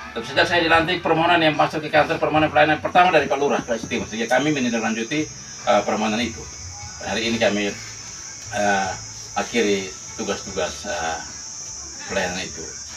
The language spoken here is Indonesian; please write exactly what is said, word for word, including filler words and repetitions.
Sejak saya dilantik, permohonan yang masuk ke kantor permohonan pelayanan pertama dari Pak Lurah Sulawesi Timur, sehingga kami menindaklanjuti uh, permohonan itu. Hari ini kami uh, akhiri tugas-tugas uh, pelayanan itu.